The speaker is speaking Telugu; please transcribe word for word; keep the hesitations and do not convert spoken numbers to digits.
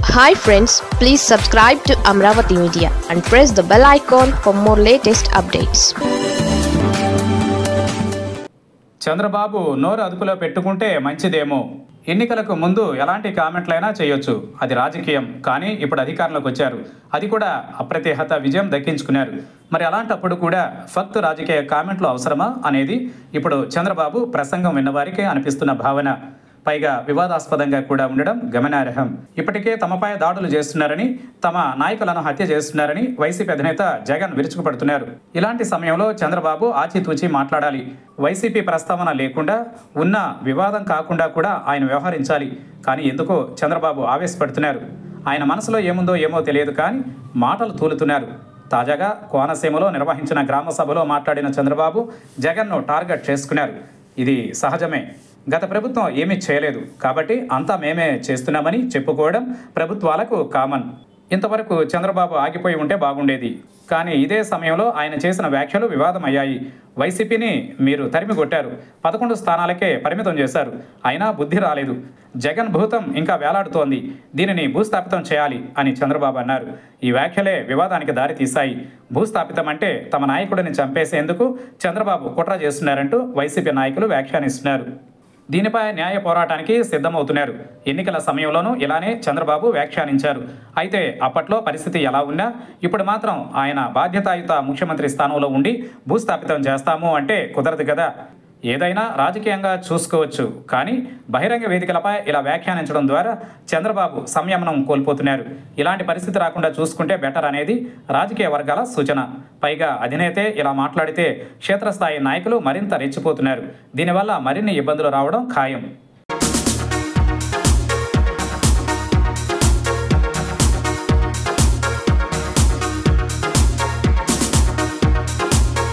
Hi friends, please subscribe to Amravati Media and press the bell icon for more latest updates. Chandrababu నోరు అదుపులో పెట్టుకుంటే మంచిదేమో. ఎన్నికలకు ముందు ఎలాంటి కామెంట్లైనా చేయొచ్చు, అది రాజకీయం. కానీ ఇప్పుడు అధికారంలోకి వచ్చారు, అది కూడా అప్రతిహత విజయం దక్కించుకున్నారు. మరి అలాంటప్పుడు కూడా ఫక్త్ రాజకీయ కామెంట్లు అవసరమా అనేది ఇప్పుడు చంద్రబాబు ప్రసంగం విన్నవారికి అనిపిస్తున్న భావన. పైగా వివాదాస్పదంగా కూడా ఉండడం గమనార్హం. ఇప్పటికే తమపై దాడులు చేస్తున్నారని, తమ నాయకులను హత్య చేస్తున్నారని వైసీపీ అధినేత జగన్ విరుచుకుపడుతున్నారు. ఇలాంటి సమయంలో చంద్రబాబు ఆచితూచి మాట్లాడాలి. వైసీపీ ప్రస్తావన లేకుండా, ఉన్న వివాదం కాకుండా కూడా ఆయన వ్యవహరించాలి. కానీ ఎందుకో చంద్రబాబు ఆవేశపడుతున్నారు. ఆయన మనసులో ఏముందో ఏమో తెలియదు, కానీ మాటలు తూలుతున్నారు. తాజాగా కోనసీమలో నిర్వహించిన గ్రామ సభలో మాట్లాడిన చంద్రబాబు జగన్ను టార్గెట్ చేసుకున్నారు. ఇది సహజమే. గత ప్రభుత్వం ఏమీ చేయలేదు కాబట్టి అంతా మేమే చేస్తున్నామని చెప్పుకోవడం ప్రభుత్వాలకు కామన్. ఇంతవరకు చంద్రబాబు ఆగిపోయి ఉంటే బాగుండేది. కానీ ఇదే సమయంలో ఆయన చేసిన వ్యాఖ్యలు వివాదమయ్యాయి. వైసీపీని మీరు తరిమి కొట్టారు, పదకొండు స్థానాలకే పరిమితం చేశారు, అయినా బుద్ధి రాలేదు. జగన్ భూతం ఇంకా వేలాడుతోంది, దీనిని భూస్థాపితం చేయాలి అని చంద్రబాబు అన్నారు. ఈ వ్యాఖ్యలే వివాదానికి దారితీశాయి. భూస్థాపితం అంటే తమ నాయకుడిని చంపేసేందుకు చంద్రబాబు కుట్ర చేస్తున్నారంటూ వైసీపీ నాయకులు వ్యాఖ్యానిస్తున్నారు. దీనిపై న్యాయ పోరాటానికి సిద్ధమవుతున్నారు. ఎన్నికల సమయంలోనూ ఇలానే చంద్రబాబు వ్యాఖ్యానించారు. అయితే అప్పట్లో పరిస్థితి ఎలా ఉన్నా ఇప్పుడు మాత్రం ఆయన బాధ్యతాయుత ముఖ్యమంత్రి స్థానంలో ఉండి భూస్థాపితం చేస్తాము అంటే కుదరదు కదా. ఏదైనా రాజకీయంగా చూసుకోవచ్చు, కానీ బహిరంగ వేదికలపై ఇలా వ్యాఖ్యానించడం ద్వారా చంద్రబాబు సంయమనం కోల్పోతున్నారు. ఇలాంటి పరిస్థితి రాకుండా చూసుకుంటే బెటర్ అనేది రాజకీయ వర్గాల సూచన. పైగా అధినేతే ఇలా మాట్లాడితే క్షేత్రస్థాయి నాయకులు మరింత రెచ్చిపోతున్నారు. దీనివల్ల మరిన్ని ఇబ్బందులు రావడం ఖాయం.